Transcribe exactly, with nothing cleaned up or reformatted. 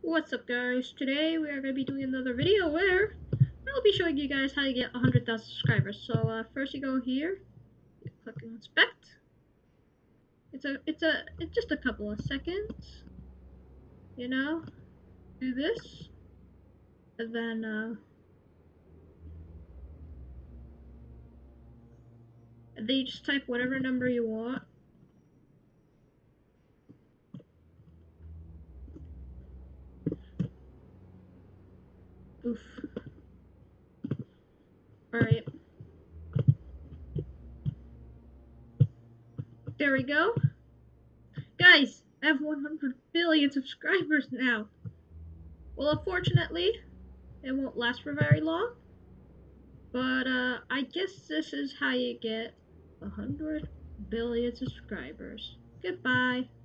What's up guys, today we are going to be doing another video where I'll be showing you guys how to get one hundred thousand subscribers. So uh, first you go here, you click on inspect. It's a, it's a, it's just a couple of seconds, you know, do this, and then uh, and then you just type whatever number you want. Oof. Alright. There we go. Guys, I have one hundred billion subscribers now. Well, unfortunately, it won't last for very long. But, uh, I guess this is how you get one hundred billion subscribers. Goodbye.